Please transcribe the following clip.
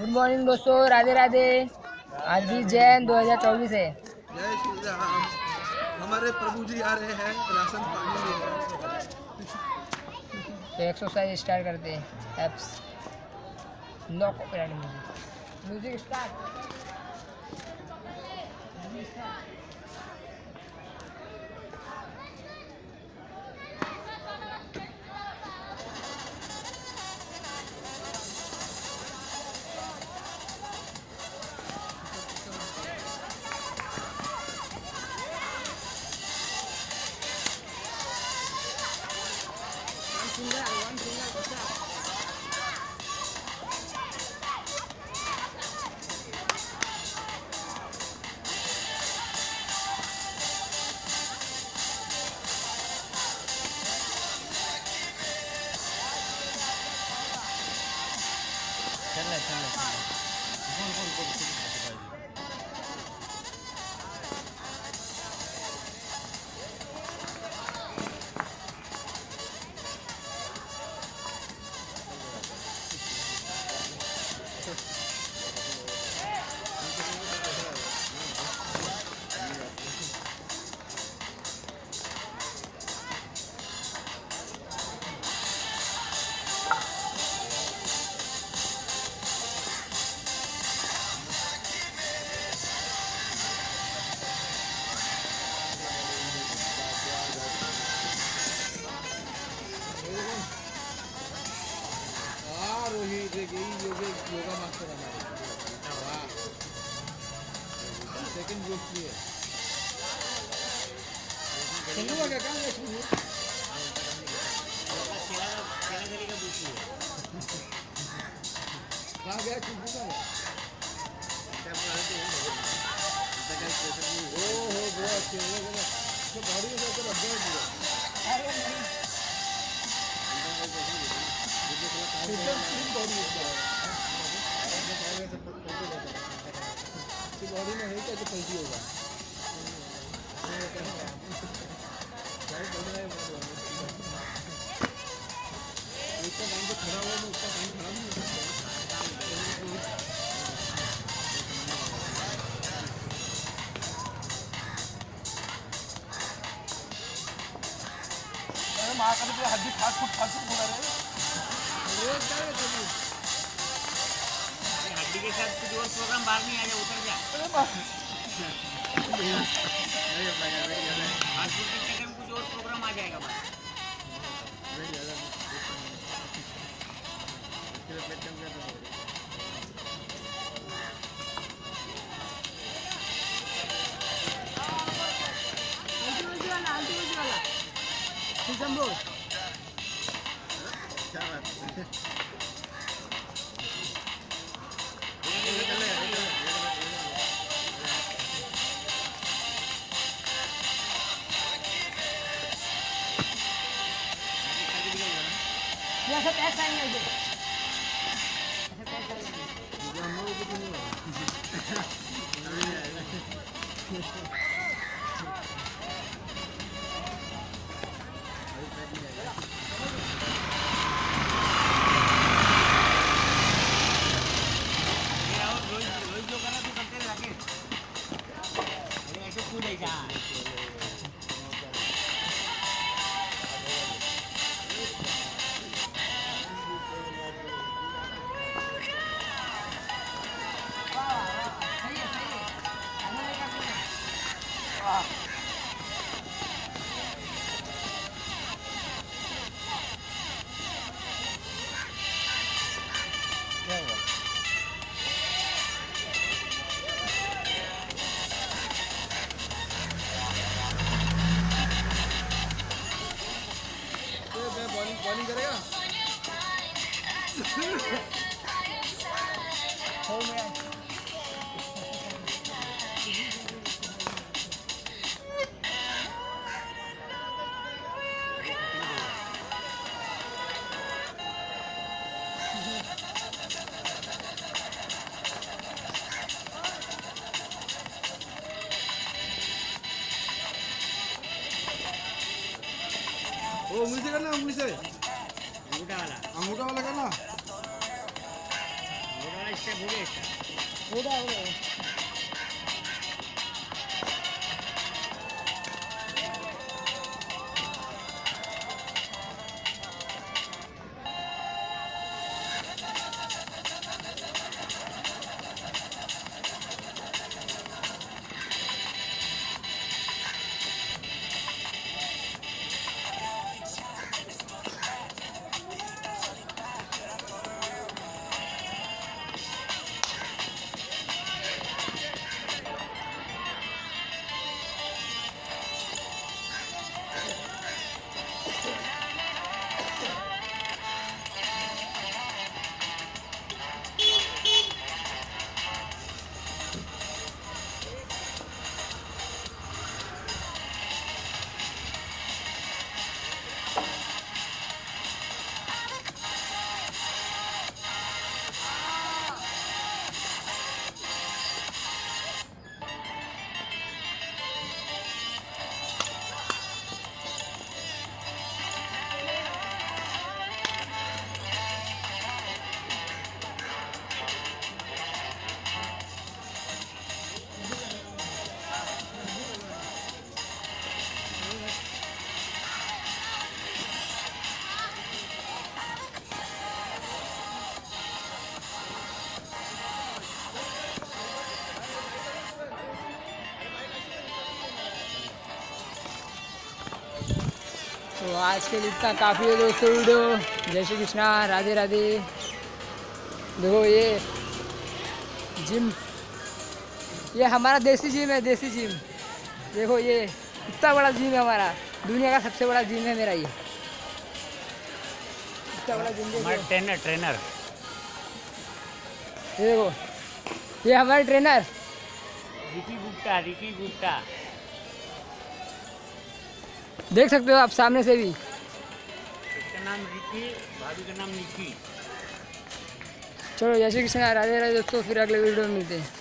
Good morning दोस्तों, राधे राधे। आज 20 जैन 2024 है। जय श्री राम। हमारे प्रभु जी आ रहे हैं, राशन पानी लेकर। तो एक्सरसाइज स्टार्ट करते हैं। Apps no copyright music start. Yoga master हमारे सेकंड ग्रुप की है। चलूँगा क्या काम है कहाँ गया किसी का ओहो बहुत तो गाड़ी में जाकर लग गया बॉडी में है क्या पैसी होगा उसका टाइम तो खड़ा हुआ उसका टाइम खड़ा नहीं हो सकता हड्डी फास्ट फूड बोला रहे रोज क्या है हड्डी के साथ कुछ और प्रोग्राम बाहर नहीं आ जाए उतर जा फास्ट फूड के चक्कर में कुछ और प्रोग्राम आ जाएगा बाहर क्या बात है ऐसा पैक करेंगे ऐसे पैक करेंगे बॉलिंग करेगा वो उंगली से करना अंगूठा वाला करना तो आज के लिए इतना काफ़ी है दोस्तों वीडियो। जय श्री कृष्णा, राधे राधे। देखो ये जिम, ये हमारा देसी जिम है, देसी जिम। देखो ये इतना बड़ा जिम है हमारा, दुनिया का सबसे बड़ा जिम है मेरा ये। इतना बड़ा जिम देखो। ट्रेनर ये देखो, ये हमारे ट्रेनर रिकी गुप्ता देख सकते हो आप सामने से भी। इसका नाम रिकी, भाभी का नाम निकी। चलो जय श्री कृष्ण, राधे राधे दोस्तों, फिर अगले वीडियो में मिलते हैं।